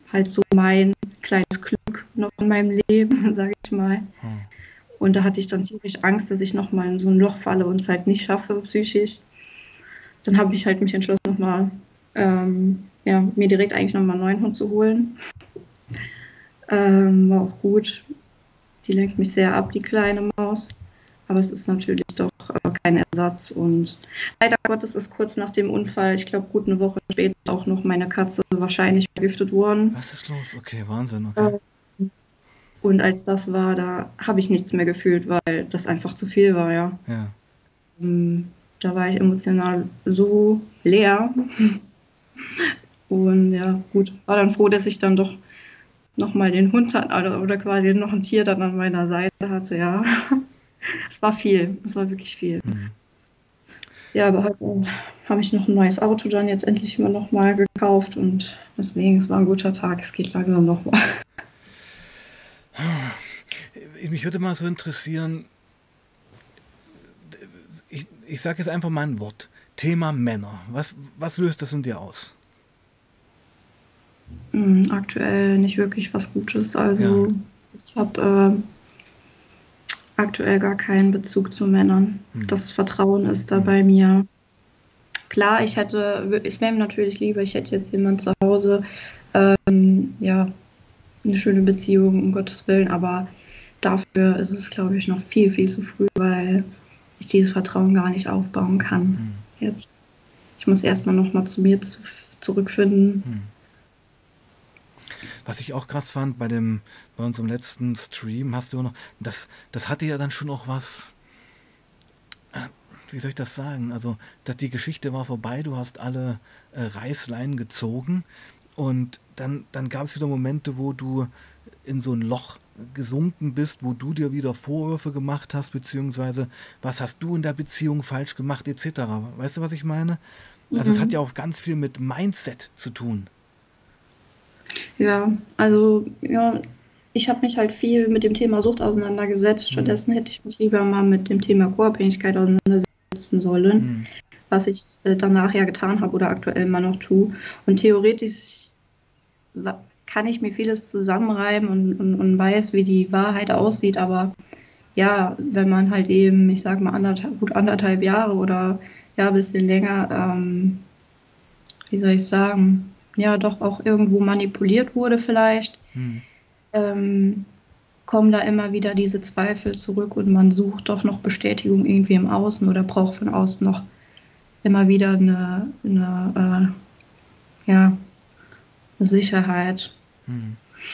halt so mein kleines Glück noch in meinem Leben, sage ich mal. Hm. Und da hatte ich dann ziemlich Angst, dass ich nochmal in so ein Loch falle und es halt nicht schaffe, psychisch. Dann habe ich halt mich entschlossen, nochmal, ja, mir direkt eigentlich nochmal einen neuen Hund zu holen. War auch gut. Die lenkt mich sehr ab, die kleine Maus. Aber es ist natürlich doch kein Ersatz. Und leider Gottes ist kurz nach dem Unfall, ich glaube gut eine Woche später, auch noch meine Katze wahrscheinlich vergiftet worden. Was ist los? Okay, Wahnsinn, okay. Ähm, Und als das war, da habe ich nichts mehr gefühlt, weil das einfach zu viel war, ja. Ja. Da war ich emotional so leer. Und ja, gut, war dann froh, dass ich dann doch nochmal den Hund hat, oder quasi noch ein Tier dann an meiner Seite hatte, ja. Es war viel, es war wirklich viel. Hm. Ja, aber heute habe ich noch ein neues Auto dann jetzt endlich mal nochmal gekauft und deswegen, es war ein guter Tag, es geht langsam nochmal. Mich würde mal so interessieren, ich sage jetzt einfach mal ein Wort. Thema Männer. Was löst das in dir aus? Aktuell nicht wirklich was Gutes, Ja. also ich habe aktuell gar keinen Bezug zu Männern. Hm. Das Vertrauen ist da Hm. bei mir. Klar, es wäre mir natürlich lieber, ich hätte jetzt jemand zu Hause, ja, eine schöne Beziehung, um Gottes Willen, aber dafür ist es, glaube ich, noch viel, viel zu früh, weil ich dieses Vertrauen gar nicht aufbauen kann. Hm. Jetzt, ich muss erstmal nochmal zu mir zurückfinden. Hm. Was ich auch krass fand bei unserem letzten Stream, hast du auch noch, das hatte ja dann schon auch was, wie soll ich das sagen? Also, dass die Geschichte war vorbei, du hast alle Reißleinen gezogen und dann gab es wieder Momente, wo du in so ein Loch gesunken bist, wo du dir wieder Vorwürfe gemacht hast, beziehungsweise was hast du in der Beziehung falsch gemacht, etc. Weißt du, was ich meine? Also es hat ja Mhm. auch ganz viel mit Mindset zu tun. Ja, also ja, ich habe mich halt viel mit dem Thema Sucht auseinandergesetzt. Hm, Stattdessen hätte ich mich lieber mal mit dem Thema Co-Abhängigkeit auseinandersetzen sollen, hm, was ich danach ja getan habe oder aktuell immer noch tue. Und theoretisch kann ich mir vieles zusammenreiben und weiß, wie die Wahrheit aussieht, aber ja, wenn man halt eben, ich sag mal, gut anderthalb Jahre oder ja, ein bisschen länger, wie soll ich sagen, ja, doch auch irgendwo manipuliert wurde vielleicht, hm. ähm, kommen da immer wieder diese Zweifel zurück und man sucht doch noch Bestätigung irgendwie im Außen oder braucht von außen noch immer wieder ja, eine Sicherheit. Hm.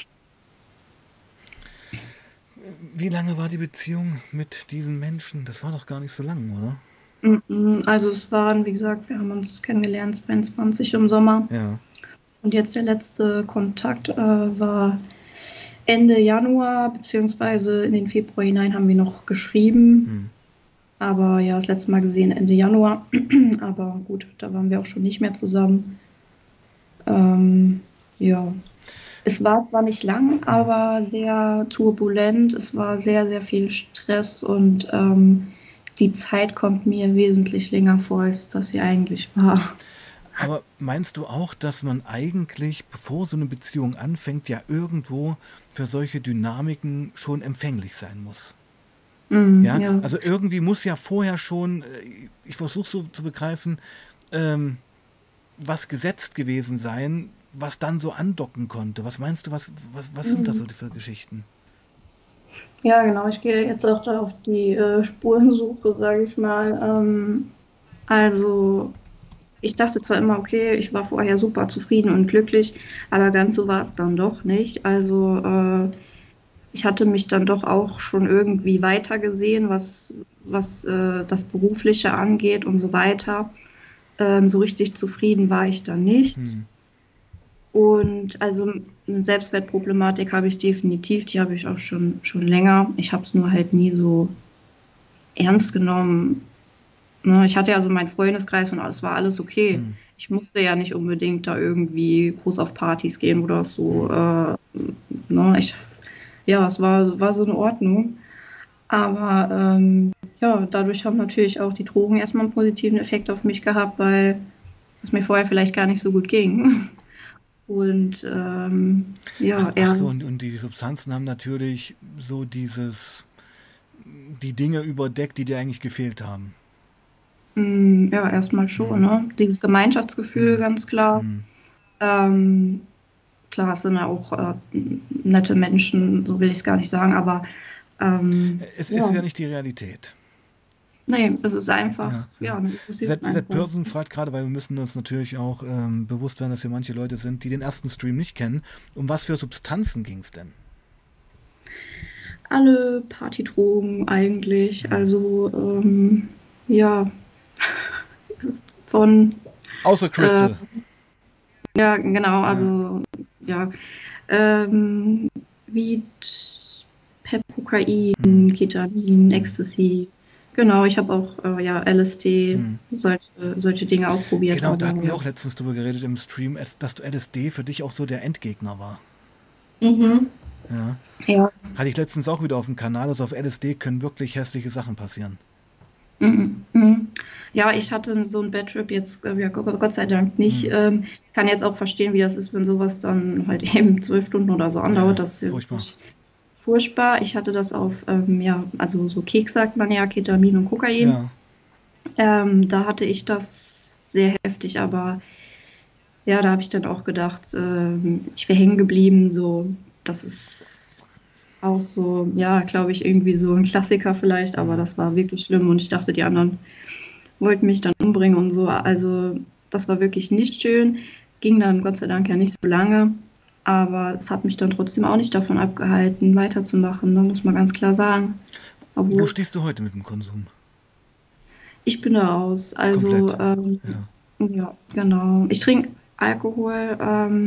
Wie lange war die Beziehung mit diesen Menschen? Das war doch gar nicht so lang, oder? Also es waren, wie gesagt, wir haben uns kennengelernt 22 im Sommer Ja. und jetzt der letzte Kontakt war Ende Januar, beziehungsweise in den Februar hinein haben wir noch geschrieben. Hm. Aber ja, das letzte Mal gesehen Ende Januar. Aber gut, da waren wir auch schon nicht mehr zusammen. Ähm, ja, es war zwar nicht lang, Hm. aber sehr turbulent. Es war sehr, sehr viel Stress und die Zeit kommt mir wesentlich länger vor, als das sie eigentlich war. Aber meinst du auch, dass man eigentlich, bevor so eine Beziehung anfängt, ja irgendwo für solche Dynamiken schon empfänglich sein muss? Ja, Ja. also irgendwie muss ja vorher schon, ich versuche so zu begreifen, ähm, was gesetzt gewesen sein, was dann so andocken konnte. Was meinst du, was sind das so Mm. für Geschichten? Ja, genau. Ich gehe jetzt auch da auf die Spurensuche, sage ich mal. Also ich dachte zwar immer, okay, ich war vorher super zufrieden und glücklich, aber ganz so war es dann doch nicht. Also ich hatte mich dann doch auch schon irgendwie weiter gesehen, was das Berufliche angeht und so weiter. So richtig zufrieden war ich dann nicht. Hm, Und also eine Selbstwertproblematik habe ich definitiv, die habe ich auch schon länger. Ich habe es nur halt nie so ernst genommen. Ne, ich hatte ja so meinen Freundeskreis und es war alles okay. hm, Ich musste ja nicht unbedingt da irgendwie groß auf Partys gehen oder so. hm, Ne, ja, war so in Ordnung. Aber ja, dadurch haben natürlich auch die Drogen erstmal einen positiven Effekt auf mich gehabt, weil es mir vorher vielleicht gar nicht so gut ging. Und ja, Ach er, so, und die Substanzen haben natürlich so die Dinge überdeckt, die dir eigentlich gefehlt haben. ja, erstmal schon, Hm, ne? Dieses Gemeinschaftsgefühl, hm, ganz klar. hm. Ähm, klar, es sind ja auch nette Menschen, so will ich es gar nicht sagen, aber Es ist ja, ja nicht die Realität. nee, es ist einfach, Ja, ja, ja. eine Illusion That einfach. Person fragt gerade, weil wir müssen uns natürlich auch bewusst werden, dass hier manche Leute sind, die den ersten Stream nicht kennen. Um was für Substanzen ging es denn? Alle Partydrogen eigentlich, Hm. also ja, von, Außer äh, Crystal. ja, genau, Ja. also ja, ähm, Weed, Kokain, Hm. Ketamin, Hm. Ecstasy. Genau, ich habe auch ja, LSD, Hm. solche Dinge auch probiert, Genau, da aber hatten wir ja. auch letztens drüber geredet im Stream, dass du LSD für dich auch so der Endgegner war. Mhm. Ja. Ja. Hatte ich letztens auch wieder auf dem Kanal. Also auf LSD können wirklich hässliche Sachen passieren. Mhm. Mhm. Ja, ich hatte so einen Bad Trip jetzt, ja, Gott sei Dank nicht. Hm. Ich kann jetzt auch verstehen, wie das ist, wenn sowas dann halt eben 12 Stunden oder so andauert. Ja, Das ist ja furchtbar. wirklich furchtbar. Ich hatte das auf, ja, also so Keks sagt man ja, Ketamin und Kokain. Ja. Da hatte ich das sehr heftig, aber ja, da habe ich dann auch gedacht, ich wäre hängen geblieben. So, das ist auch so, ja, glaube ich, irgendwie so ein Klassiker vielleicht, aber Hm. das war wirklich schlimm und ich dachte, die anderen wollten mich dann umbringen und so. Also, das war wirklich nicht schön. Ging dann Gott sei Dank ja nicht so lange, aber es hat mich dann trotzdem auch nicht davon abgehalten, weiterzumachen, ne, muss man ganz klar sagen. Wo Obwohl stehst du es, heute mit dem Konsum? ich bin da raus. Also, Komplett. Ja. ja, genau. Ich trinke Alkohol,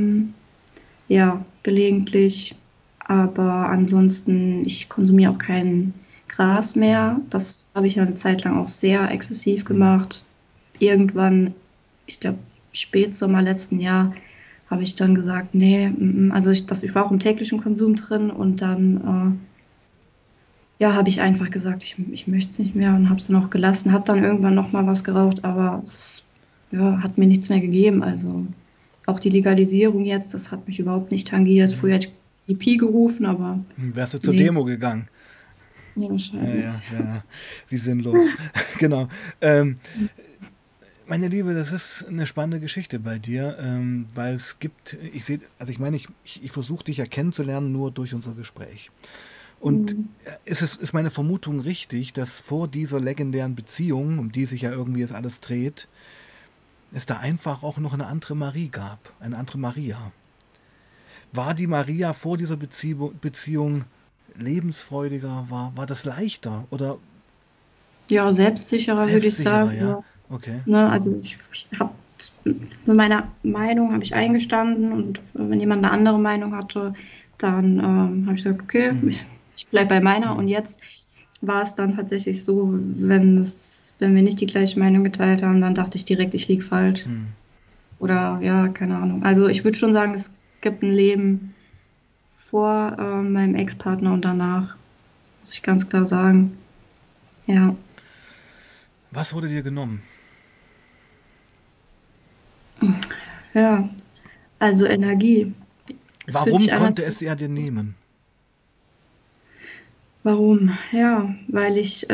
ja, gelegentlich, aber ansonsten, ich konsumiere auch kein Gras Hm. mehr. Das habe ich ja eine Zeit lang auch sehr exzessiv Hm. gemacht. Irgendwann, ich glaube, Spätsommer letzten Jahr, habe ich dann gesagt, nee, also ich war auch im täglichen Konsum drin und dann, ja, habe ich einfach gesagt, ich möchte es nicht mehr und habe es dann auch gelassen. Habe dann irgendwann noch mal was geraucht, aber es ja, hat mir nichts mehr gegeben. Also auch die Legalisierung jetzt, das hat mich überhaupt nicht tangiert. Hm. Früher hätte ich EP gerufen, aber Wärst du zur nee, Demo gegangen? ja, Ja, wahrscheinlich. ja, ja. Wie sinnlos. Genau. Ähm, Meine Liebe, das ist eine spannende Geschichte bei dir, weil es gibt, ich sehe, also ich meine, ich versuche dich ja kennenzulernen nur durch unser Gespräch. Und Mhm. ist meine Vermutung richtig, dass vor dieser legendären Beziehung, um die sich ja irgendwie jetzt alles dreht, es da einfach auch noch eine andere Marie gab, eine andere Maria. War die Maria vor dieser Beziehung lebensfreudiger, war das leichter oder Ja, selbstsicherer würde ich selbstsicherer, sagen. ja? Ne? Okay. Ne, also ich habe für meine Meinung habe ich eingestanden und wenn jemand eine andere Meinung hatte, dann habe ich gesagt, okay, Hm, ich bleibe bei meiner. hm, Und jetzt war es dann tatsächlich so, wenn wir nicht die gleiche Meinung geteilt haben, dann dachte ich direkt, ich liege falsch. hm. Oder ja, keine Ahnung. Also ich würde schon sagen, es gibt ein Leben vor meinem Ex-Partner und danach, muss ich ganz klar sagen. Ja, Was wurde dir genommen? ja, also Energie. Es fühlt Warum sich an, als konnte es er dir nehmen? warum? Ja, weil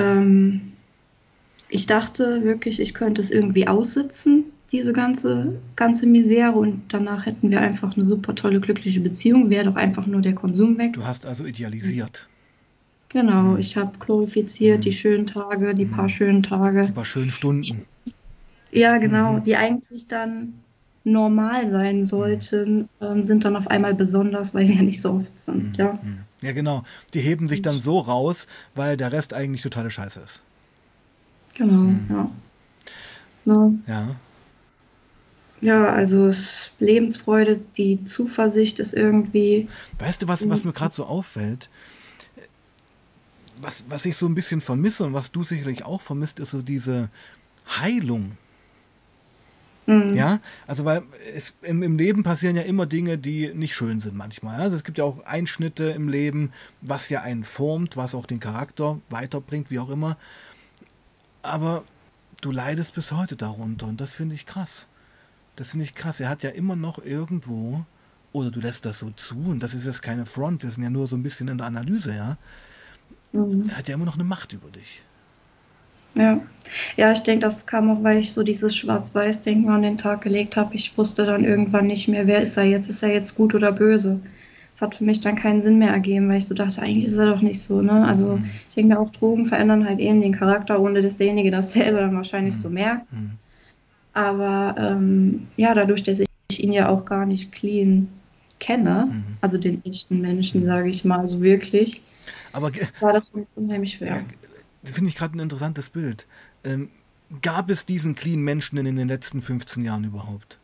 ich dachte wirklich, ich könnte es irgendwie aussitzen, diese ganze Misere, und danach hätten wir einfach eine super tolle, glückliche Beziehung, wäre doch einfach nur der Konsum weg. Du hast also idealisiert. Genau, Hm, ich habe glorifiziert die hm, schönen Tage, die paar hm. schönen Die Tage. paar schönen Stunden. Ja, Hm, genau, hm, die eigentlich dann normal sein hm, sollten, sind dann auf einmal besonders, weil sie ja nicht so oft sind, hm, ja. hm. Ja, genau. Die heben sich dann Und so raus, weil der Rest eigentlich totale Scheiße ist. genau, Hm. ja. Ne? Ja. Ja, also Lebensfreude, die Zuversicht ist irgendwie. Weißt du, was mir gerade so auffällt? Was ich so ein bisschen vermisse und was du sicherlich auch vermisst, ist so diese Heilung. Mm, Ja, also weil im Leben passieren ja immer Dinge, die nicht schön sind manchmal. Also es gibt ja auch Einschnitte im Leben, was ja einen formt, was auch den Charakter weiterbringt, wie auch immer. Aber du leidest bis heute darunter und das finde ich krass. Das finde ich krass. Er hat ja immer noch irgendwo. oder du lässt das so zu, und das ist jetzt keine Front, wir sind ja nur so ein bisschen in der Analyse, ja, Mhm. er hat ja immer noch eine Macht über dich. Ja. Ja, ich denke, das kam auch, weil ich so dieses Schwarz-Weiß-Denken an den Tag gelegt habe. Ich wusste dann irgendwann nicht mehr, wer ist er jetzt? Ist er jetzt gut oder böse? Es hat für mich dann keinen Sinn mehr ergeben, weil ich so dachte, eigentlich ist er doch nicht so, ne? Also Hm, ich denke mir auch, Drogen verändern halt eben den Charakter, ohne dass derjenige das selber dann wahrscheinlich so hm, merkt. hm, Aber ja, dadurch, dass ich ihn ja auch gar nicht clean kenne, hm, also den echten Menschen, hm. sage ich mal, so wirklich, Aber war das für mich unheimlich ja, schwer. finde ich gerade ein interessantes Bild. Ähm, Gab es diesen clean Menschen in den letzten 15 Jahren überhaupt?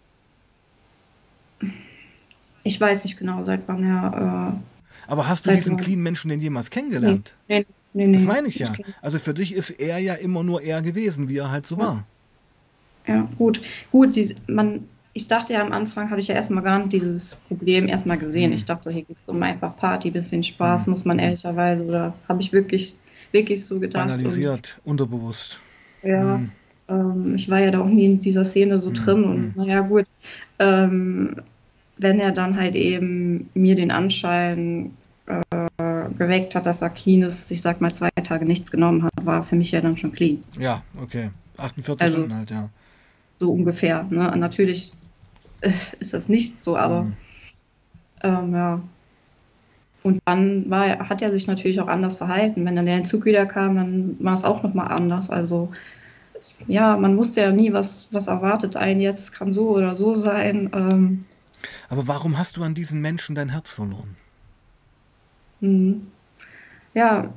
Ich weiß nicht genau, seit wann Aber hast du seit diesen wann. clean Menschen denn jemals Nee, kennengelernt? nee, nee, Das nee. meine ich Ich ja. kenn, Also für dich ist er ja immer nur er gewesen, wie er halt so ja, war. ja, gut. Gut, ich dachte ja am Anfang, habe ich ja erstmal gar nicht dieses Problem erstmal gesehen. Hm, Ich dachte, hier geht es um einfach Party, bisschen hm, Spaß, muss man hm. ehrlicherweise, oder habe ich wirklich, wirklich so gedacht. Und Banalisiert, unterbewusst. ja, Hm, ich war ja da auch nie in dieser Szene so hm, drin. hm. Und naja, gut, ähm, wenn er dann halt eben mir den Anschein geweckt hat, dass er clean ist, ich sag mal 2 Tage nichts genommen hat, war für mich ja dann schon clean. Ja, okay. 48 Also Stunden halt, ja. so ungefähr. Ne? Natürlich ist das nicht so, aber Hm. ja. Und dann hat er sich natürlich auch anders verhalten. Wenn dann der Entzug wieder kam, dann war es auch nochmal anders. Also ja, man wusste ja nie, was erwartet einen jetzt. Es kann so oder so sein. Aber warum hast du an diesen Menschen dein Herz verloren? Hm. Ja,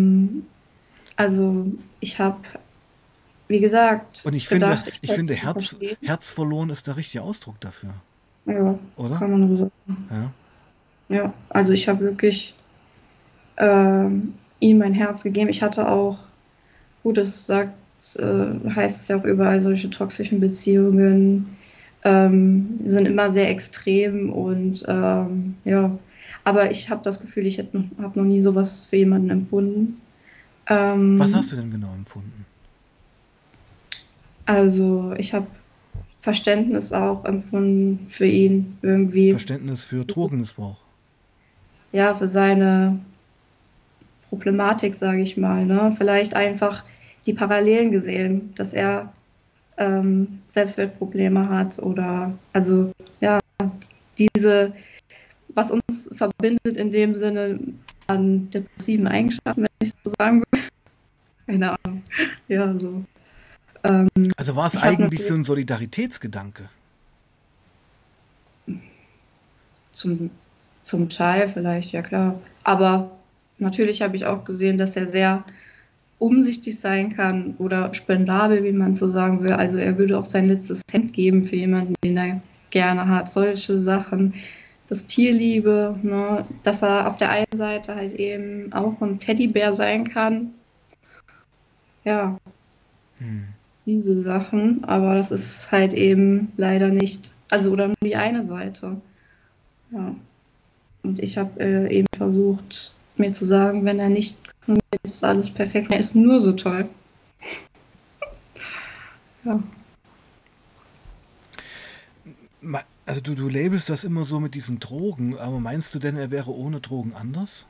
also ich habe, wie gesagt, Und gedacht, ich ich könnte finde ihn verstehen. Herz verloren ist der richtige Ausdruck dafür, Ja, oder? kann man so sagen. Ja. Ja, also ich habe wirklich ihm mein Herz gegeben. Ich hatte auch, gut, heißt es ja auch überall, solche toxischen Beziehungen sind immer sehr extrem und ja, aber ich habe das Gefühl, ich hab noch nie sowas für jemanden empfunden. Was hast Ähm, du denn genau empfunden? also ich habe Verständnis auch empfunden für ihn irgendwie, Verständnis für Drogenmissbrauch. ja, für seine Problematik, sage ich mal, ne? Vielleicht einfach die Parallelen gesehen, dass er Selbstwertprobleme hat oder also ja, diese, was uns verbindet in dem Sinne an depressiven Eigenschaften, wenn ich so sagen würde. Keine Ahnung. Ja, so. Also war es Ich habe eigentlich so natürlich ein Solidaritätsgedanke? zum, zum Teil vielleicht, ja klar. Aber natürlich habe ich auch gesehen, dass er sehr umsichtig sein kann oder spendabel, wie man so sagen will. Also er würde auch sein letztes Hemd geben für jemanden, den er gerne hat. Solche Sachen. Das Tierliebe, ne? Dass er auf der einen Seite halt eben auch ein Teddybär sein kann. Ja, Hm. diese Sachen. Aber das ist halt eben leider nicht, also oder nur die eine Seite. Ja. Und ich habe eben versucht, mir zu sagen, wenn er nicht funktioniert, ist alles perfekt. Er ist nur so toll. Ja. Also du labelst das immer so mit diesen Drogen, aber meinst du denn, er wäre ohne Drogen anders?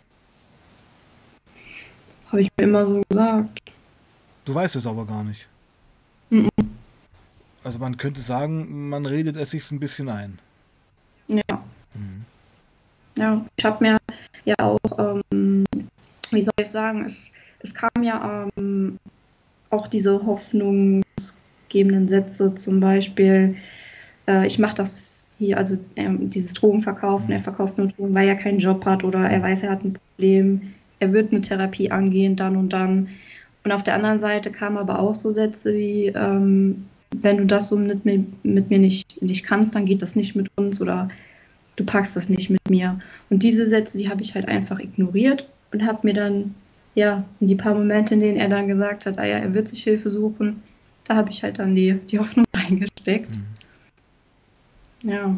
Habe ich mir immer so gesagt. Du weißt es aber gar nicht. Mhm. Also man könnte sagen, man redet es sich ein bisschen ein. Ja, Hm. ja. Ich habe mir ja auch, wie soll ich sagen, es kam ja auch diese hoffnungsgebenden Sätze, zum Beispiel, ich mache das hier, also dieses Drogenverkaufen, er Hm. verkauft nur Drogen, weil er keinen Job hat oder er Hm. weiß, er hat ein Problem, er wird eine Therapie angehen, dann und dann. Und auf der anderen Seite kamen aber auch so Sätze wie, wenn du das so mit mir nicht kannst, dann geht das nicht mit uns oder du packst das nicht mit mir. Und diese Sätze, die habe ich halt einfach ignoriert und habe mir dann, ja, in die paar Momente, in denen er dann gesagt hat, ah ja, er wird sich Hilfe suchen, da habe ich halt dann die Hoffnung reingesteckt. Hm. Ja,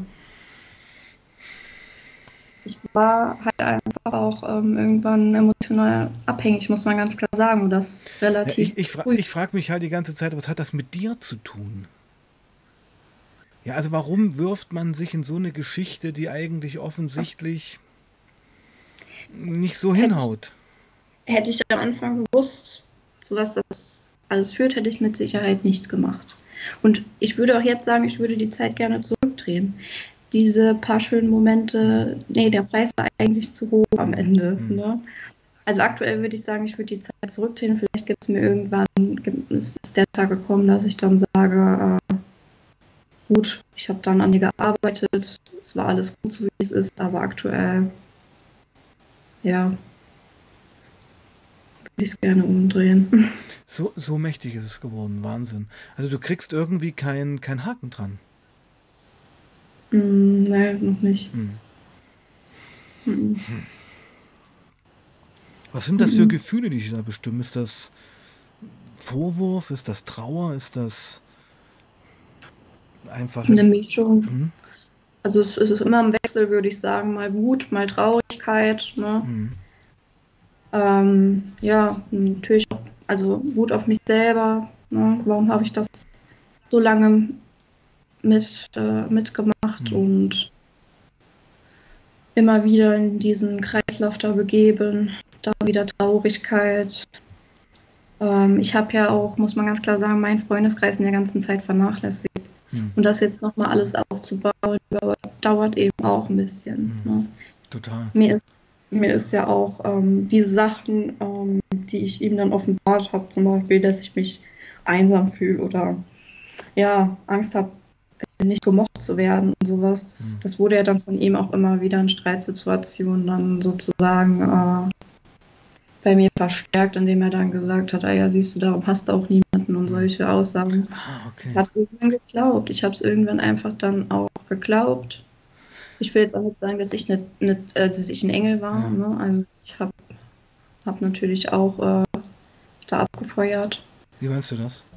ich war halt einfach auch irgendwann emotional abhängig, muss man ganz klar sagen. Und das Ja, relativ früh. ich frage mich halt die ganze Zeit, was hat das mit dir zu tun? Ja, also warum wirft man sich in so eine Geschichte, die eigentlich offensichtlich nicht so Hätte ich, hinhaut? hätte ich am Anfang gewusst, zu was das alles führt, hätte ich mit Sicherheit nicht gemacht. Und ich würde auch jetzt sagen, ich würde die Zeit gerne zurückdrehen. Diese paar schönen Momente, nee, der Preis war eigentlich zu hoch am Ende. Ne? Also aktuell würde ich sagen, ich würde die Zeit zurückdrehen. Vielleicht gibt es mir irgendwann, ist der Tag gekommen, dass ich dann sage, gut, ich habe dann an dir gearbeitet, es war alles gut, so wie es ist, aber aktuell, ja, würde ich es gerne umdrehen. So mächtig ist es geworden, Wahnsinn. Also du kriegst irgendwie kein Haken dran. Nee, noch nicht. Hm. Mm, Was sind das für mm, Gefühle, die dich da bestimmen? Ist das Vorwurf? Ist das Trauer? Ist das einfach... Eine Mischung. Hm? Also es ist immer im Wechsel, würde ich sagen, mal Wut, mal Traurigkeit. Ne? Hm. Ja, natürlich auch, also Wut auf mich selber. Ne? Warum habe ich das so lange mitgemacht Hm. und immer wieder in diesen Kreislauf da begeben, dann wieder Traurigkeit. Ich habe ja auch, muss man ganz klar sagen, meinen Freundeskreis in der ganzen Zeit vernachlässigt. Hm. Und das jetzt nochmal alles aufzubauen, dauert eben auch ein bisschen. Ne? Total. Mir ist ja auch diese Sachen, die ich ihm dann offenbart habe, zum Beispiel, dass ich mich einsam fühle oder ja, Angst habe, nicht gemocht zu werden und sowas. Das wurde ja dann von ihm auch immer wieder in Streitsituationen dann sozusagen bei mir verstärkt, indem er dann gesagt hat, ah ja, siehst du, darum hast du auch niemanden und solche Aussagen. Okay. Ich habe es irgendwann geglaubt. Ich habe es irgendwann einfach dann auch geglaubt. Ich will jetzt auch nicht sagen, dass ich dass ich ein Engel war. Ja. Ne? Also ich hab natürlich auch da abgefeuert. Wie meinst du das?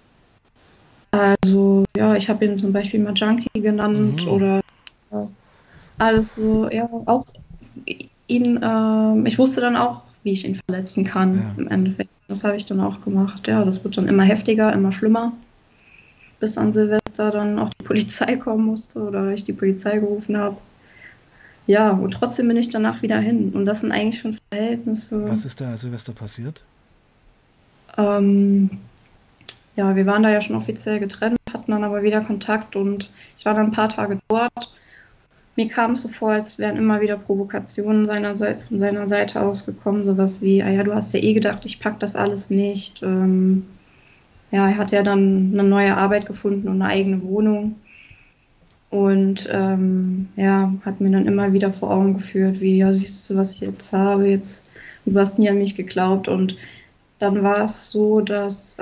Also ja, ich habe ihn zum Beispiel mal Junkie genannt oder alles so, ja, auch ihn, ich wusste dann auch, wie ich ihn verletzen kann Ja. im Endeffekt. Das habe ich dann auch gemacht. Ja, das wird dann immer heftiger, immer schlimmer, bis an Silvester dann auch die Polizei kommen musste oder ich die Polizei gerufen habe. Ja, und trotzdem bin ich danach wieder hin. Und das sind eigentlich schon Verhältnisse. Was ist da Silvester passiert? Ähm, ja, wir waren da ja schon offiziell getrennt, hatten dann aber wieder Kontakt und ich war dann ein paar Tage dort. Mir kam es so vor, als wären immer wieder Provokationen von seiner Seite ausgekommen, sowas wie, ah ja, du hast ja eh gedacht, ich pack das alles nicht. Ja, er hat ja dann eine neue Arbeit gefunden und eine eigene Wohnung und ja, hat mir dann immer wieder vor Augen geführt, wie, ja, siehst du, was ich jetzt habe, jetzt, und du hast nie an mich geglaubt und dann war es so, dass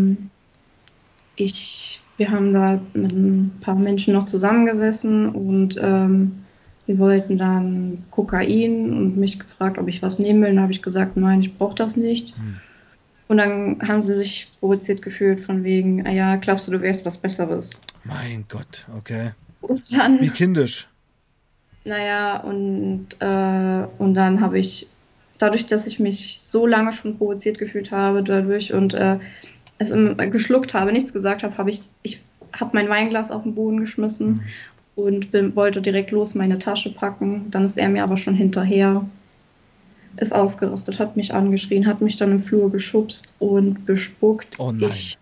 wir haben da mit ein paar Menschen noch zusammengesessen und die wollten dann Kokain und mich gefragt, ob ich was nehmen will. Dann habe ich gesagt, nein, ich brauche das nicht. Und dann haben sie sich provoziert gefühlt von wegen, ah ja, glaubst du, du wärst was Besseres? Mein Gott, okay. Und dann, Wie kindisch. naja, und dann habe ich, dadurch, dass ich mich so lange schon provoziert gefühlt habe dadurch und es geschluckt habe, nichts gesagt habe, ich habe mein Weinglas auf den Boden geschmissen und wollte direkt los meine Tasche packen. Dann ist er mir aber schon hinterher, ist ausgerastet, hat mich angeschrien, hat mich dann im Flur geschubst und bespuckt. Oh nein. Ich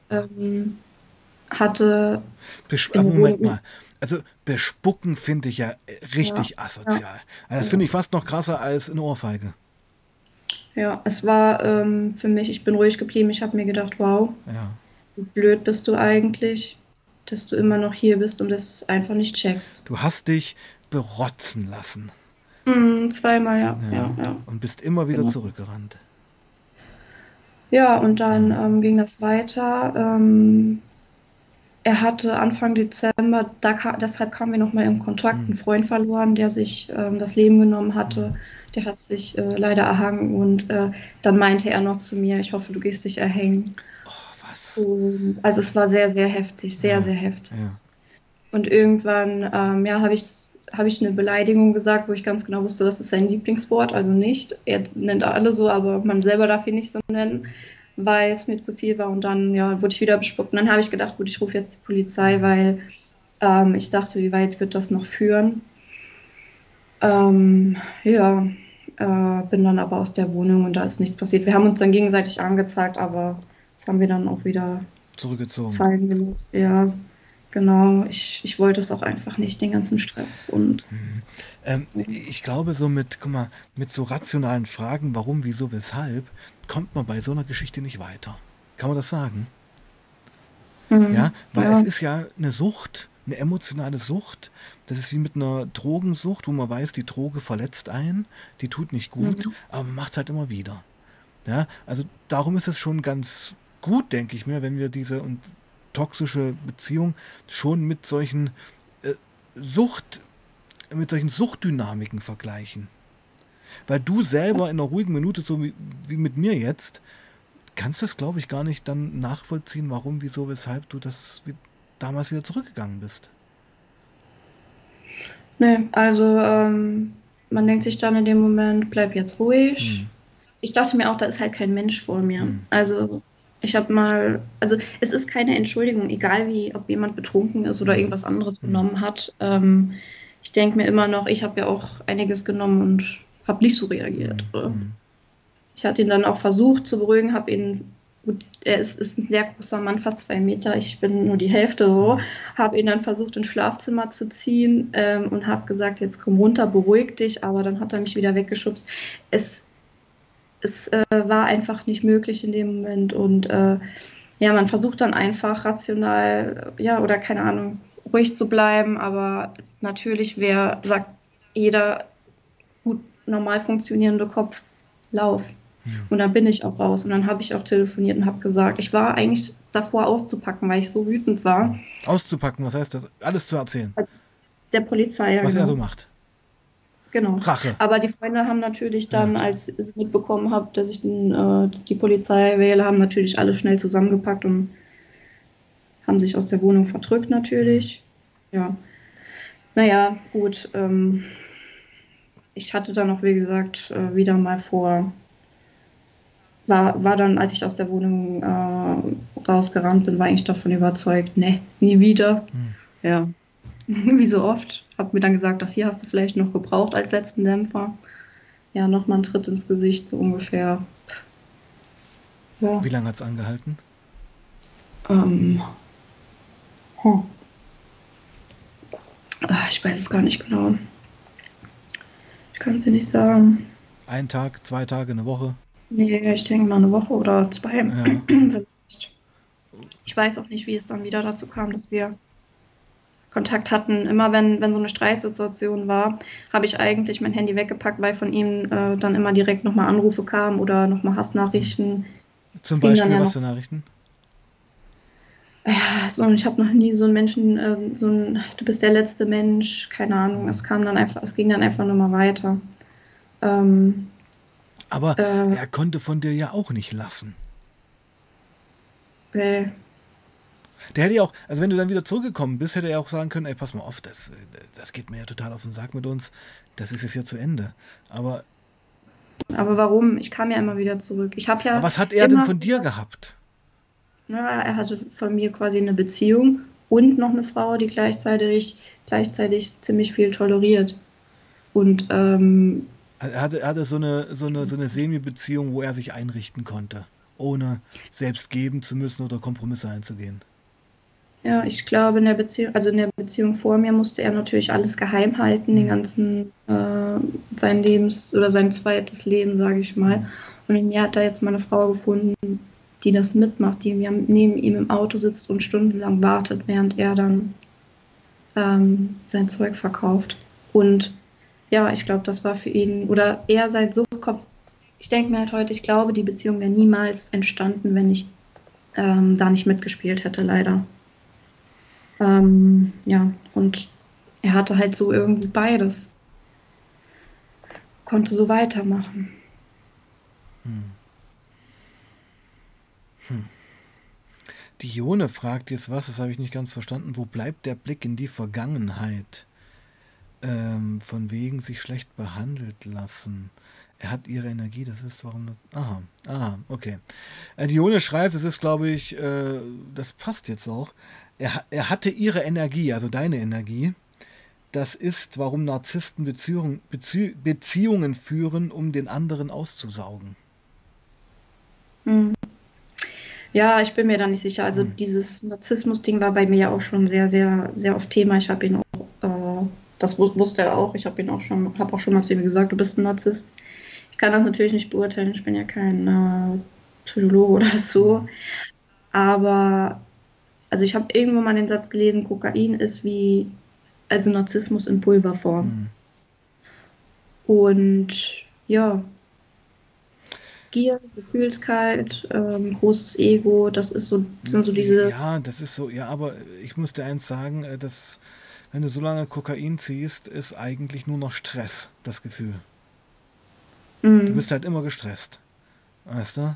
hatte Moment mal. Also bespucken finde ich ja richtig asozial. Also das finde ich fast noch krasser als eine Ohrfeige. Ja, es war für mich, ich bin ruhig geblieben. Ich habe mir gedacht, wow, wie blöd bist du eigentlich, dass du immer noch hier bist und das einfach nicht checkst. Du hast dich berotzen lassen. Zweimal, ja. Und bist immer wieder zurückgerannt. Ja, und dann ging das weiter. Er hatte Anfang Dezember, deshalb kamen wir nochmal in Kontakt, einen Freund verloren, der sich das Leben genommen hatte. Der hat sich leider erhangen und dann meinte er noch zu mir, ich hoffe, du gehst dich erhängen. Oh, was? Und, also es war sehr, sehr heftig, sehr, sehr heftig. Ja. Und irgendwann, habe ich eine Beleidigung gesagt, wo ich ganz genau wusste, das ist sein Lieblingswort, also nicht. Er nennt alle so, aber man selber darf ihn nicht so nennen, weil es mir zu viel war. Und dann wurde ich wieder bespuckt. Und dann habe ich gedacht, gut, ich rufe jetzt die Polizei, weil Ich dachte, wie weit wird das noch führen? Ja, bin dann aber aus der Wohnung und da ist nichts passiert. Wir haben uns dann gegenseitig angezeigt, aber das haben wir dann auch wieder Zurückgezogen. fallen gelassen. Ja, genau. Ich wollte es auch einfach nicht, den ganzen Stress. Und Ich glaube, so mit, guck mal, mit so rationalen Fragen, warum, wieso, weshalb, kommt man bei so einer Geschichte nicht weiter. Kann man das sagen? Ja, weil es ja, ist ja eine Sucht, eine emotionale Sucht. Das ist wie mit einer Drogensucht, wo man weiß, die Droge verletzt einen, die tut nicht gut, mhm. aber man macht es halt immer wieder. Ja, also darum ist es schon ganz gut, denke ich mir, wenn wir diese toxische Beziehung schon mit solchen äh, Sucht, mit solchen Suchtdynamiken vergleichen. Weil du selber in einer ruhigen Minute, so wie mit mir jetzt, kannst das, glaube ich, gar nicht dann nachvollziehen, warum, wieso, weshalb du das damals wieder zurückgegangen bist. Nee, also man denkt sich dann in dem Moment, bleib jetzt ruhig. Hm, Ich dachte mir auch, da ist halt kein Mensch vor mir. hm, Also ich habe mal, also es ist keine Entschuldigung, egal wie, ob jemand betrunken ist oder hm, irgendwas anderes hm, genommen hat. Ich denke mir immer noch, ich habe ja auch einiges genommen und habe nicht so reagiert. hm, hm, Ich hatte ihn dann auch versucht zu beruhigen, habe ihn, gut, ist ein sehr großer Mann, fast 2 Meter, ich bin nur die Hälfte so, hm. habe ihn dann versucht ins Schlafzimmer zu ziehen und habe gesagt, jetzt komm runter, beruhig dich, aber dann hat er mich wieder weggeschubst. Es, es war einfach nicht möglich in dem Moment und ja, man versucht dann einfach rational, ja, oder keine Ahnung, ruhig zu bleiben, aber natürlich sagt jeder gut normal funktionierende Kopf, lauf. Und dann bin ich auch raus. Und dann habe ich auch telefoniert und habe gesagt, ich war eigentlich davor auszupacken, weil ich so wütend war. Auszupacken, was heißt das? Alles zu erzählen, Der Polizei, ja, was er genau. so macht. Genau. Rache. Aber die Freunde haben natürlich Ja. dann, als sie mitbekommen haben, dass ich die Polizei wähle, haben natürlich alles schnell zusammengepackt und haben sich aus der Wohnung verdrückt natürlich. Ja. Naja, gut. Ich hatte dann auch, wie gesagt, wieder mal vor, war dann, als ich aus der Wohnung rausgerannt bin, war ich davon überzeugt, ne, nie wieder. Ja, wie so oft. Hab mir dann gesagt, das hier hast du vielleicht noch gebraucht als letzten Dämpfer. Ja, nochmal ein Tritt ins Gesicht, so ungefähr. Ja, Wie lange hat es angehalten? ähm, hm. Ich weiß es gar nicht genau. Ich kann es dir nicht sagen. Ein Tag, 2 Tage, eine Woche? Nee, ich denke mal eine Woche oder zwei. Ja. Vielleicht. Ich weiß auch nicht, wie es dann wieder dazu kam, dass wir Kontakt hatten. Immer wenn so eine Streitsituation war, habe ich eigentlich mein Handy weggepackt, weil von ihm dann immer direkt nochmal Anrufe kamen oder nochmal Hassnachrichten. Zum Es ging dann Beispiel, ja was noch, für Nachrichten? ja, so, und ich habe noch nie so einen Menschen, du bist der letzte Mensch, keine Ahnung. Es ging dann einfach nur mal weiter. Ähm, Aber äh, er konnte von dir ja auch nicht lassen. äh, Der hätte ja auch, also wenn du dann wieder zurückgekommen bist, hätte er auch sagen können, ey, pass mal auf, das geht mir ja total auf den Sack mit uns, das ist jetzt hier zu Ende. Aber, aber warum? Ich kam ja immer wieder zurück. Ich habe aber ja was hat er denn immer von dir wieder, gehabt? ja, er hatte von mir quasi eine Beziehung und noch eine Frau, die gleichzeitig ziemlich viel toleriert. Und Er hatte so eine Semi-Beziehung, wo er sich einrichten konnte, ohne selbst geben zu müssen oder Kompromisse einzugehen. ja, ich glaube, in der Beziehung vor mir musste er natürlich alles geheim halten, den Hm, ganzen, sein zweites Leben, sage ich mal. hm. Und in mir hat er jetzt mal eine Frau gefunden, die das mitmacht, die neben ihm im Auto sitzt und stundenlang wartet, während er dann sein Zeug verkauft. Und ja, ich glaube, das war für ihn oder eher sein Suchtkopf. Ich denke mir halt heute, ich glaube, die Beziehung wäre niemals entstanden, wenn ich da nicht mitgespielt hätte, leider. Ja, und er hatte halt so irgendwie beides, konnte so weitermachen. Die Jone fragt jetzt was, das habe ich nicht ganz verstanden. Wo bleibt der Blick in die Vergangenheit? Von wegen sich schlecht behandelt lassen. Er hat ihre Energie, das ist warum. Aha, okay. Die Jone schreibt, das ist, glaube ich, das passt jetzt auch. er hatte ihre Energie, also deine Energie. Das ist, warum Narzissten Beziehungen führen, um den anderen auszusaugen. Hm. Ja, ich bin mir da nicht sicher. Also Hm. dieses Narzissmus-Ding war bei mir ja auch schon sehr, sehr, sehr oft Thema. Ich habe ihn auch, das wusste er auch. Ich habe ihn auch schon, habe auch schon mal zu ihm gesagt, du bist ein Narzisst. Ich kann das natürlich nicht beurteilen. Ich bin ja kein Psychologe oder so. Aber also ich habe irgendwo mal den Satz gelesen, Kokain ist wie, also Narzissmus in Pulverform. Hm. Und ja, Gier, Gefühlskeit, großes Ego, das ist so, sind so diese. Ja, das ist so, ja, aber ich muss dir eins sagen, dass wenn du so lange Kokain ziehst, ist eigentlich nur noch Stress, das Gefühl. Du Mm, bist halt immer gestresst, weißt du?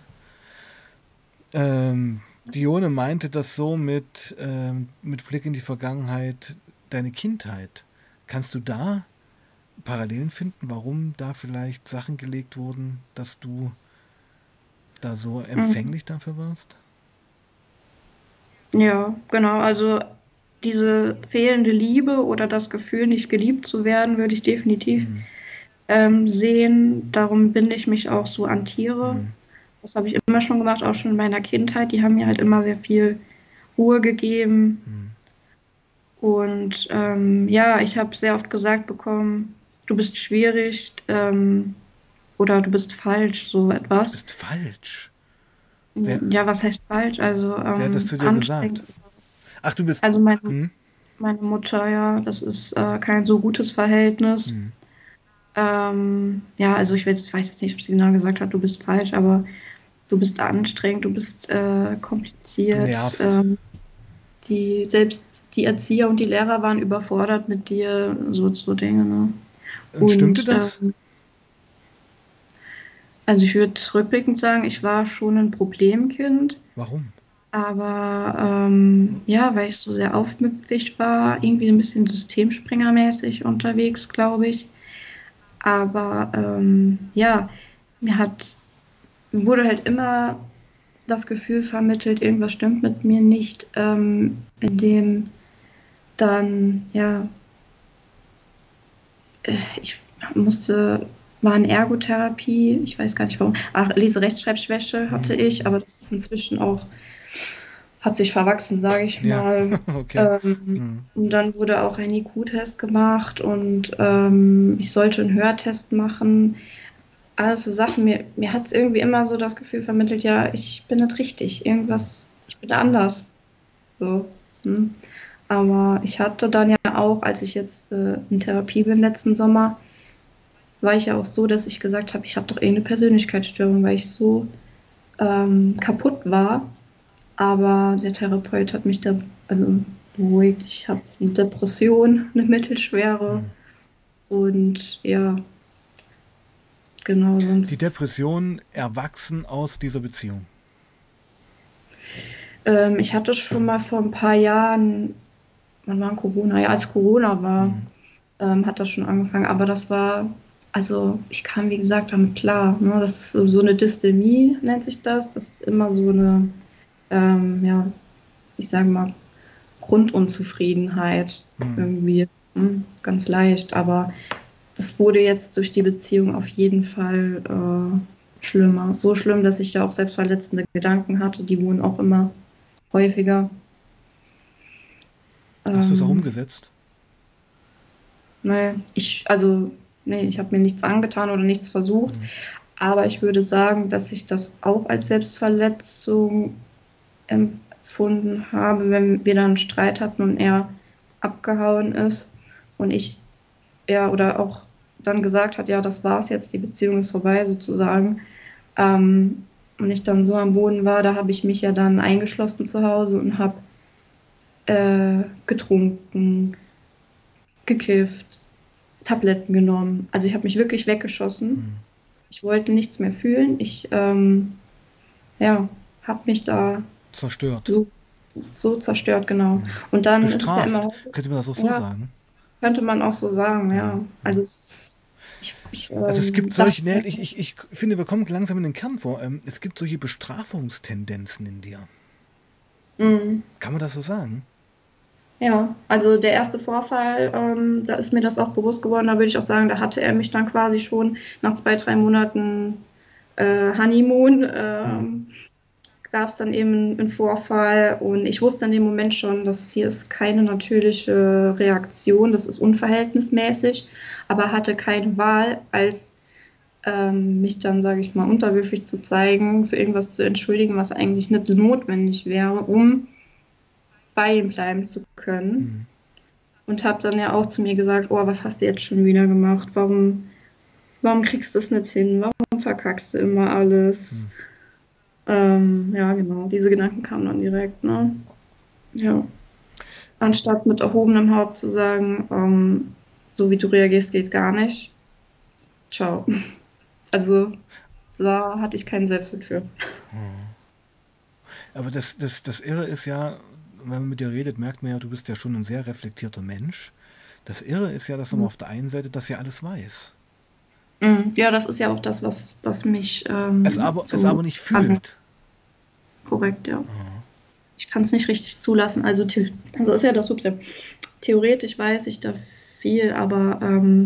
Dione meinte das so mit Blick in die Vergangenheit, deine Kindheit. Kannst du da Parallelen finden, warum da vielleicht Sachen gelegt wurden, dass du da so mm. empfänglich dafür warst? Ja, genau. Also diese fehlende Liebe oder das Gefühl, nicht geliebt zu werden, würde ich definitiv Hm, sehen. Darum binde ich mich auch so an Tiere. hm, Das habe ich immer schon gemacht, auch schon in meiner Kindheit. Die haben mir halt immer sehr viel Ruhe gegeben. hm. Und ja, ich habe sehr oft gesagt bekommen, du bist schwierig oder du bist falsch, so Du etwas. bist falsch. Wer, Ja, was heißt falsch? Also wer hat das zu dir gesagt? anstrengend. Ach, du bist. Also Hm, meine Mutter, ja, das ist kein so gutes Verhältnis. hm. Ja, also ich weiß jetzt nicht, ob sie genau gesagt hat, du bist falsch, aber du bist anstrengend, du bist Du kompliziert. nervst. Selbst die Erzieher und die Lehrer waren überfordert mit dir, so Dinge, ne? Und stimmte Und das? also ich würde rückblickend sagen, ich war schon ein Problemkind, Warum? aber ja, weil ich so sehr aufmüpfig war, irgendwie ein bisschen Systemspringermäßig unterwegs, glaube ich. Aber ja, mir wurde halt immer das Gefühl vermittelt, irgendwas stimmt mit mir nicht, indem dann, ja, ich musste, war in Ergotherapie, ich weiß gar nicht warum. Ach, Lese-Rechtschreibschwäche hatte ich, aber das ist inzwischen auch, hat sich verwachsen, sage ich Ja, mal. okay. Hm. Und dann wurde auch ein IQ-Test gemacht und ich sollte einen Hörtest machen. Alles so Sachen, mir hat es irgendwie immer so das Gefühl vermittelt, ja, ich bin nicht richtig, irgendwas, ich bin anders. So. Hm. Aber ich hatte dann ja auch, als ich jetzt in Therapie bin letzten Sommer, war ich ja auch so, dass ich gesagt habe, ich habe doch irgendeine Persönlichkeitsstörung, weil ich so kaputt war. Aber der Therapeut hat mich da also beruhigt. Ich habe eine Depression, eine mittelschwere. Hm. Und ja, genau, Die sonst. Depressionen erwachsen aus dieser Beziehung. Ich hatte schon mal vor ein paar Jahren, wann war Corona? Ja, als Corona war, Hm. hat das schon angefangen. Aber das war, also ich kam, wie gesagt, damit klar. Ne? Das ist so eine Dysthymie, nennt sich das. Das ist immer so eine, ja, ich sage mal, Grundunzufriedenheit Hm. irgendwie. Ganz leicht. Aber das wurde jetzt durch die Beziehung auf jeden Fall schlimmer. So schlimm, dass ich ja auch selbstverletzende Gedanken hatte. Die wurden auch immer häufiger. Hast du es auch Ähm, umgesetzt? nee, also, nee, ich habe mir nichts angetan oder nichts versucht. Hm. Aber ich würde sagen, dass ich das auch als Selbstverletzung empfunden habe, wenn wir dann einen Streit hatten und er abgehauen ist und ich, ja, oder auch dann gesagt hat, ja, das war's jetzt, die Beziehung ist vorbei sozusagen. Und ich dann so am Boden war, da habe ich mich ja dann eingeschlossen zu Hause und habe getrunken, gekifft, Tabletten genommen. Also ich habe mich wirklich weggeschossen. Hm. Ich wollte nichts mehr fühlen. Ich ja, habe mich da Zerstört. so, so zerstört, genau. Hm. Und dann ist es ja Bestraft. immer, Könnte man das auch so ja, sagen? könnte man auch so sagen, Ja, ja. ja. Also Also es gibt dachte, solche, nee, ich finde, wir kommen langsam in den Kern vor. Es gibt solche Bestrafungstendenzen in dir. mm, Kann man das so sagen? Ja, also der erste Vorfall, da ist mir das auch bewusst geworden. Da würde ich auch sagen, da hatte er mich dann quasi schon nach 2, 3 Monaten Honeymoon. Hm. Gab es dann eben einen Vorfall und ich wusste in dem Moment schon, das hier ist keine natürliche Reaktion, das ist unverhältnismäßig, aber hatte keine Wahl, als mich dann, sage ich mal, unterwürfig zu zeigen, für irgendwas zu entschuldigen, was eigentlich nicht notwendig wäre, um bei ihm bleiben zu können. Hm. Und habe dann ja auch zu mir gesagt, oh, was hast du jetzt schon wieder gemacht? Warum kriegst du es nicht hin? Warum verkackst du immer alles? Hm. Ja, genau, diese Gedanken kamen dann direkt, ne? Ja. Anstatt mit erhobenem Haupt zu sagen, so wie du reagierst, geht gar nicht. Ciao. Also da hatte ich keinen Selbstwert für. Aber das Irre ist ja, wenn man mit dir redet, merkt man ja, du bist ja schon ein sehr reflektierter Mensch. Das Irre ist ja, dass man auf der einen Seite das ja alles weiß. Ja, das ist ja auch das, was mich Es so aber nicht an fühlt. korrekt, ja. Ich kann es nicht richtig zulassen. Also ist ja das Subjekt. Theoretisch weiß ich da viel, aber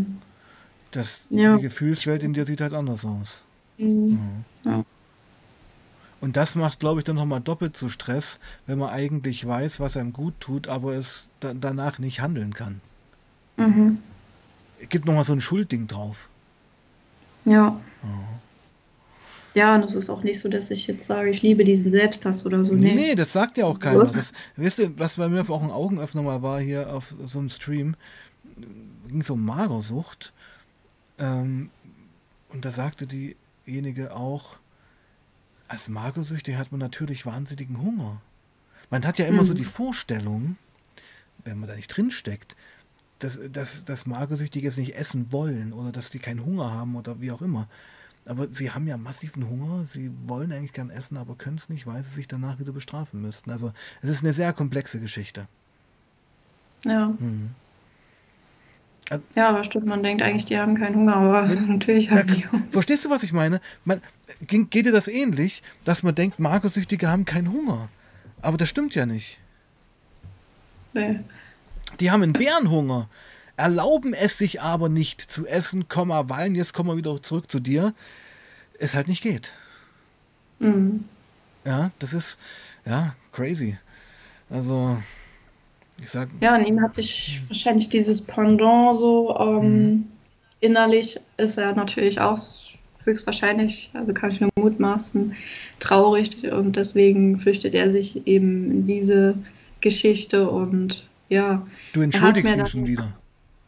Die ja. Gefühlswelt in dir sieht halt anders aus. Mhm. Ja. Und das macht, glaube ich, dann nochmal doppelt so Stress, wenn man eigentlich weiß, was einem gut tut, aber es danach nicht handeln kann. Mhm. Es gibt nochmal so ein Schuldding drauf. Ja. Ja, und es ist auch nicht so, dass ich jetzt sage, ich liebe diesen Selbsthass oder so. Nee, Nee. nee, das sagt ja auch So. keiner. Wisst ihr, was bei mir auch ein Augenöffner mal war hier auf so einem Stream, ging es um Magersucht. Ähm, und da sagte diejenige auch, als Magersüchtig hat man natürlich wahnsinnigen Hunger. Man hat ja immer so die Mhm. Vorstellung, wenn man da nicht drin steckt, dass Magersüchtige jetzt nicht essen wollen oder dass die keinen Hunger haben oder wie auch immer. Aber sie haben ja massiven Hunger, sie wollen eigentlich gern essen, aber können es nicht, weil sie sich danach wieder bestrafen müssten. Also es ist eine sehr komplexe Geschichte. Ja. Hm. Also, Ja, aber stimmt, man denkt eigentlich, die haben keinen Hunger, aber ne, natürlich haben die Hunger. verstehst du, was ich meine? Geht dir das ähnlich, dass man denkt, Magersüchtige haben keinen Hunger? Aber das stimmt ja nicht. Nee. Die haben einen Bärenhunger, erlauben es sich aber nicht zu essen, weil, jetzt kommen wir wieder zurück zu dir, es halt nicht geht. Mhm. Ja, das ist, ja, crazy. Also, ich sag, Ja, in ihm hatte ich wahrscheinlich dieses Pendant so. hm, Innerlich ist er natürlich auch höchstwahrscheinlich, also kann ich nur mutmaßen, traurig und deswegen flüchtet er sich eben in diese Geschichte und ja, du er hat entschuldigst mir ihn schon dann, wieder.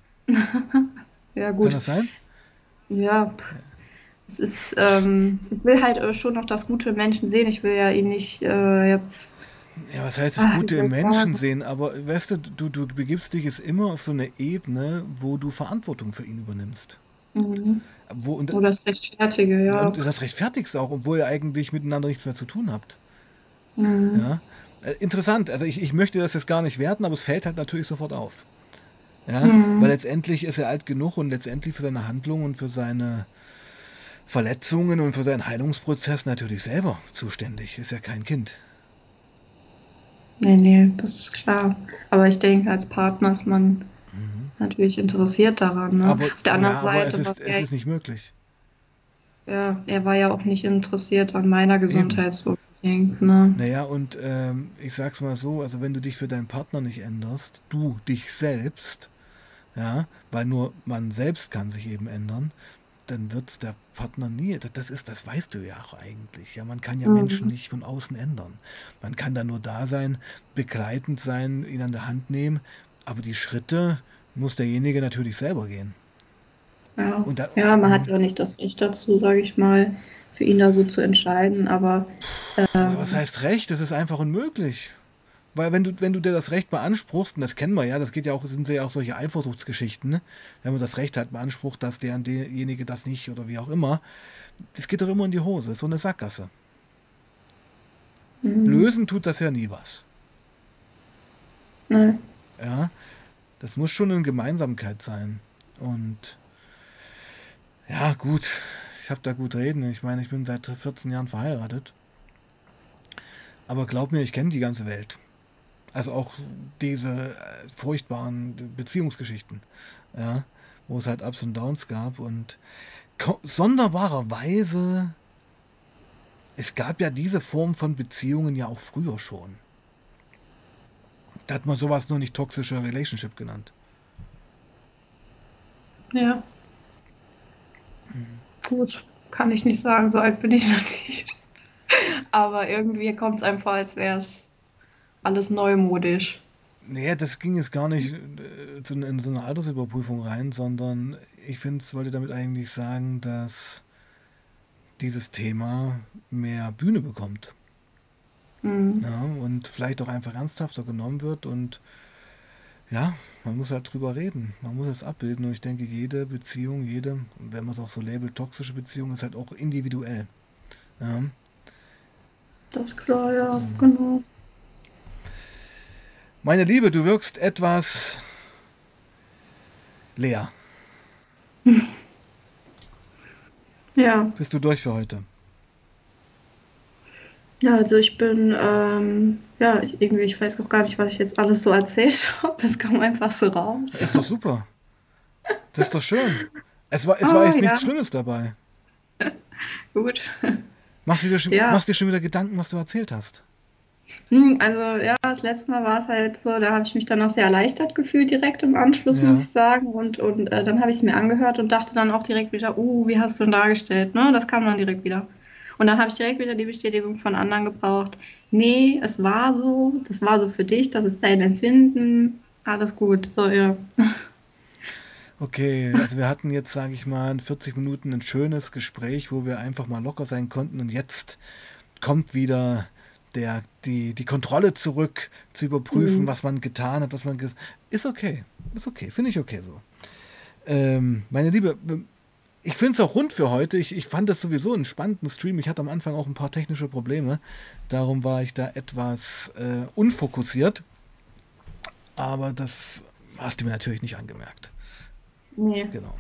ja Kann gut, das sein? ja, ich will halt schon noch das Gute im Menschen sehen. Ich will ja ihn nicht jetzt, Ja, was heißt das wie Gute soll im ich Menschen sagen? sehen? Aber weißt du, du begibst dich jetzt immer auf so eine Ebene, wo du Verantwortung für ihn übernimmst. Mhm. Wo, und, Oder das Rechtfertige, ja. und das rechtfertigst auch, obwohl ihr eigentlich miteinander nichts mehr zu tun habt. Mhm. Ja? Interessant, also ich möchte das jetzt gar nicht werten, aber es fällt halt natürlich sofort auf. Ja, weil Mhm. letztendlich ist er alt genug und letztendlich für seine Handlungen und für seine Verletzungen und für seinen Heilungsprozess natürlich selber zuständig. Ist ja kein Kind. Nee, nee, das ist klar. Aber ich denke, als Partner ist man natürlich interessiert daran, ne? Aber Auf der anderen ja, aber Seite war es ist nicht möglich. er war ja auch nicht interessiert an meiner Eben. Gesundheit so unbedingt, ne? Naja, und ich sag's mal so, also wenn du dich für deinen Partner nicht änderst, du dich selbst, ja, weil nur man selbst kann sich eben ändern, dann wird's der Partner nie. Das weißt du ja auch eigentlich. Ja, man kann ja Menschen Mhm. nicht von außen ändern. Man kann da nur da sein, begleitend sein, ihn an der Hand nehmen, aber die Schritte muss derjenige natürlich selber gehen. Ja. Und da, Ja, man hat ja nicht das Recht dazu, sage ich mal, für ihn da so zu entscheiden, aber was heißt Recht? Das ist einfach unmöglich. Weil wenn du dir das Recht beanspruchst, und das kennen wir ja, das geht ja auch, sind ja auch solche Eifersuchtsgeschichten, ne? Wenn man das Recht hat beansprucht, dass der und derjenige das nicht oder wie auch immer, das geht doch immer in die Hose, das ist so eine Sackgasse. mhm. Lösen tut das ja nie was. Ne. Ja, das muss schon eine Gemeinsamkeit sein. Und ja, gut, ich habe da gut reden. Ich meine, ich bin seit 14 Jahren verheiratet. Aber glaub mir, ich kenne die ganze Welt. Also auch diese furchtbaren Beziehungsgeschichten, ja, wo es halt Ups und Downs gab und sonderbarerweise, es gab ja diese Form von Beziehungen ja auch früher schon. Da hat man sowas nur nicht toxische Relationship genannt. Ja, gut, kann ich nicht sagen, so alt bin ich noch nicht. Aber irgendwie kommt es einem vor, als wäre es alles neumodisch. Nee, das ging jetzt gar nicht in so eine Altersüberprüfung rein, sondern ich finde, es wollte damit eigentlich sagen, dass dieses Thema mehr Bühne bekommt. Mhm. Ja, und vielleicht auch einfach ernsthafter genommen wird und ja, man muss halt drüber reden. Man muss es abbilden und ich denke, jede Beziehung, jede, wenn man es auch so labelt, toxische Beziehung, ist halt auch individuell. Ja. Das ist klar, ja, genau. Meine Liebe, du wirkst etwas leer. Ja, Bist du durch für heute? ja, also ich bin, ja, irgendwie, ich weiß auch gar nicht, was ich jetzt alles so erzählt habe. Es kam einfach so raus. Ist doch super. Das ist doch schön. Es war Oh jetzt ja, nichts Schlimmes dabei. gut. Ja, Machst dir schon wieder Gedanken, was du erzählt hast? also ja, das letzte Mal war es halt so, da habe ich mich dann auch sehr erleichtert gefühlt direkt im Anschluss, muss Ja. ich sagen. Und dann habe ich es mir angehört und dachte dann auch direkt wieder, wie hast du denn dargestellt? Ne? Das kam dann direkt wieder. Und dann habe ich direkt wieder die Bestätigung von anderen gebraucht. Nee, es war so, das war so für dich, das ist dein Empfinden. Alles gut. So, ja. Okay, also wir hatten jetzt, sage ich mal, in 40 Minuten ein schönes Gespräch, wo wir einfach mal locker sein konnten und jetzt kommt wieder die Kontrolle zurück, zu überprüfen, Mhm. was man getan hat, ist okay. Ist okay, finde ich okay so. Meine Liebe, ich finde es auch rund für heute. Ich fand das sowieso einen spannenden Stream. Ich hatte am Anfang auch ein paar technische Probleme. Darum war ich da etwas unfokussiert. Aber das hast du mir natürlich nicht angemerkt. Nee. Genau.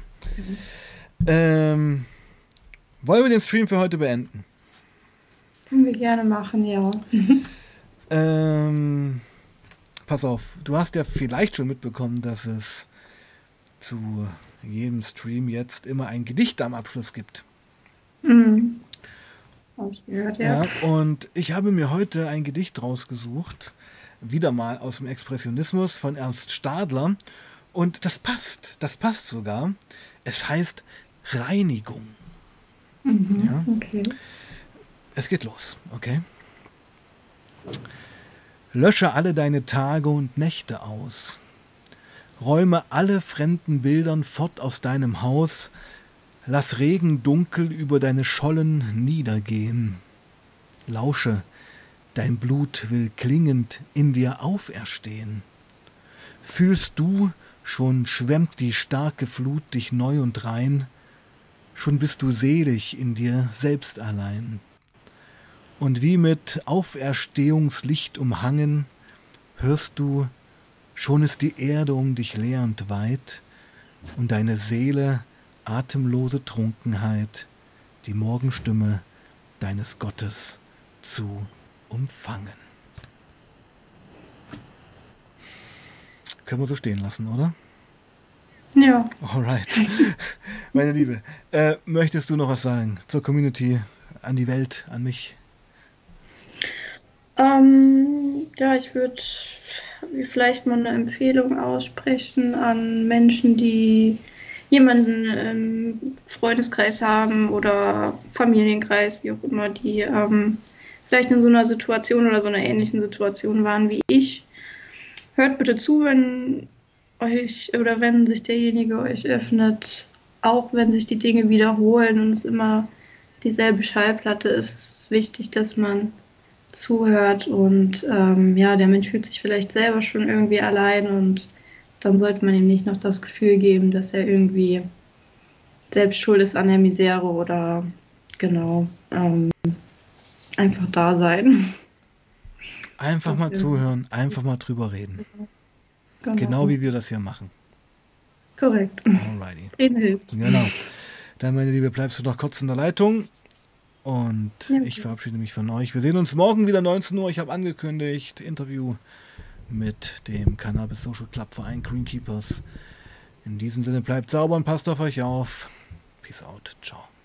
Ähm, wollen wir den Stream für heute beenden? Können wir gerne machen, ja. Ähm, pass auf, du hast ja vielleicht schon mitbekommen, dass es zu jedem Stream jetzt immer ein Gedicht am Abschluss gibt. Mhm. Hab ich gehört, ja. Ja, und ich habe mir heute ein Gedicht rausgesucht, wieder mal aus dem Expressionismus von Ernst Stadler. Und das passt sogar. Es heißt Reinigung. Mhm. Ja, Okay. es geht los, okay? Lösche alle deine Tage und Nächte aus. Räume alle fremden Bildern fort aus deinem Haus. Lass Regen dunkel über deine Schollen niedergehen. Lausche, dein Blut will klingend in dir auferstehen. Fühlst du, schon schwemmt die starke Flut dich neu und rein, schon bist du selig in dir selbst allein. Und wie mit Auferstehungslicht umhangen, hörst du, schon ist die Erde um dich leer und weit, und deine Seele atemlose Trunkenheit, die Morgenstimme deines Gottes zu umfangen. Können wir so stehen lassen, oder? Ja. Alright. Meine Liebe, möchtest du noch was sagen zur Community, an die Welt, an mich? Ja, ich würde vielleicht mal eine Empfehlung aussprechen an Menschen, die jemanden im Freundeskreis haben oder Familienkreis, wie auch immer, die vielleicht in so einer Situation oder so einer ähnlichen Situation waren wie ich. Hört bitte zu, wenn euch oder wenn sich derjenige euch öffnet, auch wenn sich die Dinge wiederholen und es immer dieselbe Schallplatte ist, ist es wichtig, dass man zuhört und ja, der Mensch fühlt sich vielleicht selber schon irgendwie allein und dann sollte man ihm nicht noch das Gefühl geben, dass er irgendwie selbst schuld ist an der Misere oder genau, einfach da sein. Einfach Das mal wäre zuhören, einfach mal drüber reden. Genau genau wie wir das hier machen. korrekt. Alrighty. Reden hilft. Genau. Dann, meine Liebe, bleibst du noch kurz in der Leitung. Und Ja, ich verabschiede mich von euch. Wir sehen uns morgen wieder 19 Uhr. Ich habe angekündigt, Interview mit dem Cannabis Social Club Verein Greenkeepers. In diesem Sinne bleibt sauber und passt auf euch auf. Peace out. Ciao.